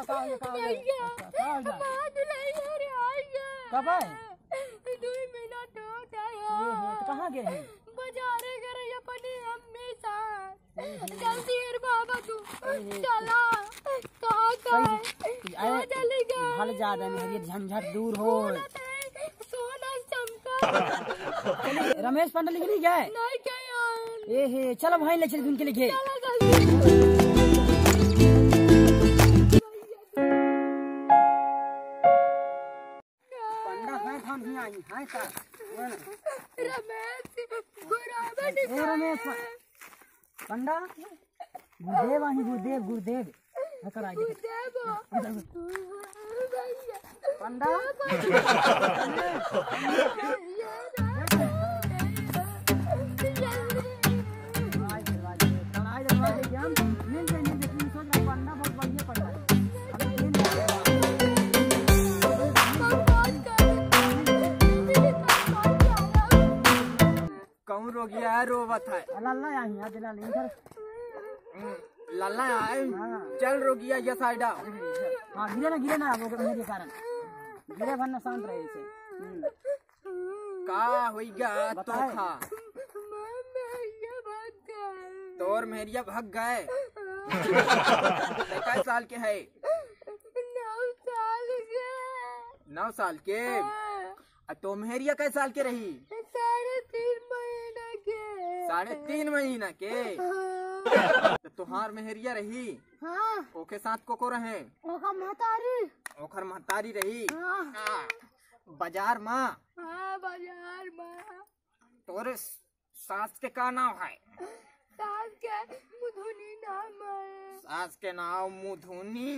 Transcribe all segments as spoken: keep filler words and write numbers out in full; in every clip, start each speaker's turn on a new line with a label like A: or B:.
A: का ये का ये कब आए
B: दो मिनट होता है
A: ये है तो कहाँ गए हैं
B: बाजारे गए अपने अम्मी साथ जल्दी यार बाबा तू चला कहाँ कहाँ चले गए
A: भल ज्यादा मेरी झंझट दूर हो
B: सोना चमका
A: रमेश पंडित लिख नहीं गए
B: नहीं क्या यार
A: ए हे चलो भाई ले चल उनके लिखे पंडा है हम ही आई हां का
B: रमेश गुराबट
A: ए रमेश पंडा गुरुदेव आही गुरुदेव गुरुदेव कर आई पंडा
C: कौन रोगिया है रोवत है
A: लल्ला आई आज लाल इधर
C: लल्ला है चल रोगिया ये साइडा
A: हां गिरे ना गिरे ना वो मेरे कारण गिरे भरना शांत रहे से
C: का होई गया तो खा तोर मेहरिया भाग गए कितने साल के है
B: नौ साल के
C: नौ साल के तो मेहरिया कै साल के रही
B: साढ़े तीन महीना के
C: साढ़े तीन महीना के तो तुहार मेहरिया रही
B: हाँ
C: ओके साथ को को रहे
B: ओका महतारी
C: ओखर महतारी रही
B: हाँ
C: बाजार माँ
B: हाँ बाजार में
C: तोरे सास के का नाम है
B: सास के मुधुनी नाम है
C: सास के नाम मुधुनी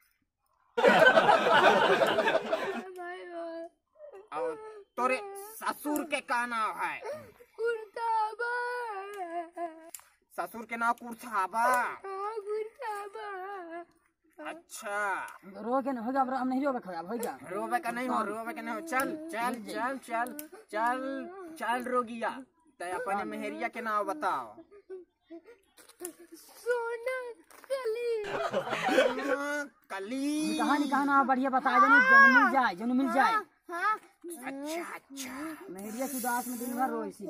C: और तोरे ससुर के का नाम है
B: कुर्ताबा
C: ससुर के नाम कुर्ताबा
B: हाँ कुर्ताबा
C: अच्छा
A: रो के हो जा हम नहीं रोबे खराब हो जा
C: रोबे का नहीं हो रोबे का नहीं हो चल चल चल चल चल चल रोगिया ते अपने मेहरिया के नाम बताओ
B: सोना कली
C: कली
A: कहानी कहना बढ़िया बता देनी जन मिल जाए जन मिल जाए
B: हाँ
C: अच्छा अच्छा
A: मेहरिया की उदास में दिन भर रो इसी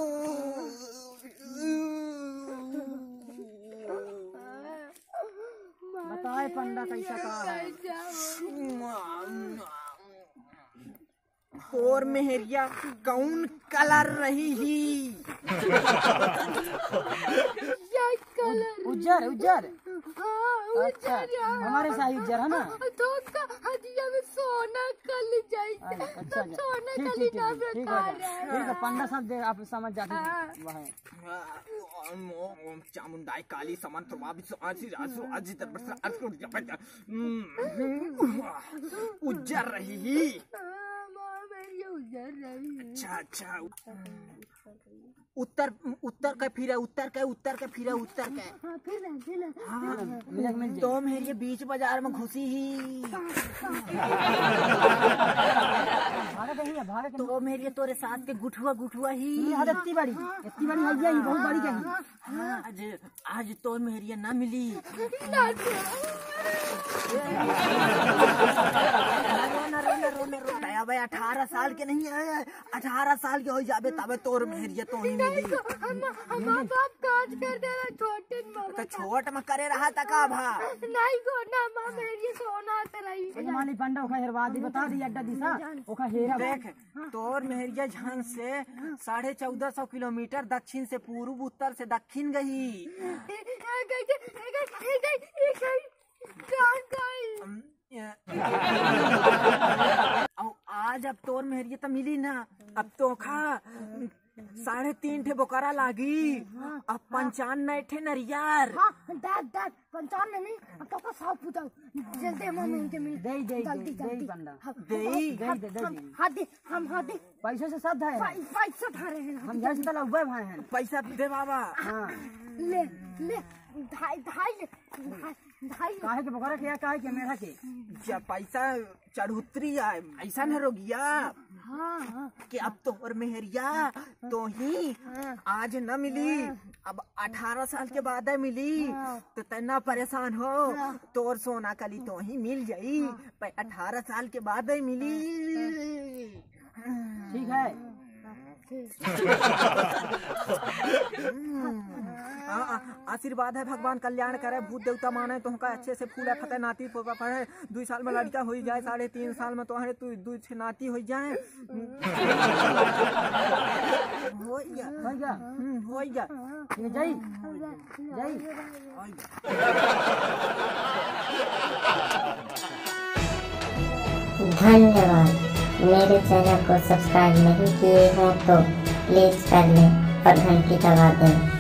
A: बताए पंडा कैसा कहा है
C: और मेहरिया कौन कलर रही ही
B: कलर
A: उज्जर उज्जर
B: हाँ
A: अच्छा हमारे साही उज्जर है ना
B: तो उसका हदिया में सोना कली जाए
A: अच्छा
B: सोना
A: ठीक
B: कली
A: ठीक
B: नाम
A: ठीक ठीक
B: रखा
A: है ठीक है पंडा सब दे आप समझ जाते हैं वह
C: ओम चामुंडाई काली समंत आजी रासु आजी दरबार उज्जर रही ही अच्छा अच्छा उत्तर उत्तर का फिर उत्तर का उत्तर का फिर उत्तर का हाँ तो मेरी बीच बाजार में घुसी ही तो मेरी तोरे साथ के गुठुआ गुठुआ ही
A: इतनी बड़ी इतनी बड़ी है ये बहुत बड़ी कहीं
C: आज आज तो मेरी ना मिली भाई अठारह साल के नहीं है अठारह साल के हो जाबे तबे तोर मेहरिया तो ही मिली
B: छोटे
C: तो छोट में करे रहा था का भा
B: नहीं को ना मां मेरी सोना तलाई
A: माली पंडा ओखा हेरवादी बता दी अड्डा दिशा ओखा हेरा
C: देख तोर मेहरिया झांग से साढ़े चौदह सौ किलोमीटर दक्षिण से पूर्व उत्तर से दक्षिण गई आज अब तोर मेहरिया तो मिली ना अब तो खा साढ़े तीन ठे बोकरा लागी अब पंचानवे ठे नरियार
B: पंचानवे नहीं अब तो सब पूछा जल्दी मम्मी उनके मिल
A: दे दे दे बंदा
C: दे
A: दे दे दे
B: हाथी हम हाथी
A: पैसे से सब है
B: पैसा उठा रहे हैं
A: हम जैसे तला उबे भाई हैं
C: पैसा दे बाबा
A: हाँ
B: ले ले ढाई ढाई ढाई
A: काहे के बकरा के या काहे के मेरा के
C: जब पैसा चढ़ोतरी आए ऐसा न रोगिया
B: हाँ
C: कि अब तो और मेहरिया तो ही आज न मिली, अब अठारह साल के बाद मिली तो तना परेशान हो, तो और सोना कली तो ही मिल जाई पर अठारह साल के बाद ही मिली।
A: ठीक है।
C: आशीर्वाद है भगवान कल्याण करे, भूत देवता माने तुमका अच्छे से फूला फते नाती पोता पड़े, दो साल में लड़का हो जाए, साढ़े तीन साल में तोहरे तू दो छह नाती हो जाए। हो गया
A: हो गया
C: हो गया
A: ये जाई जाई।
D: धन्यवाद। मेरे चैनल को सब्सक्राइब नहीं किए हैं तो प्लीज कर लें और घंटी दबा दें।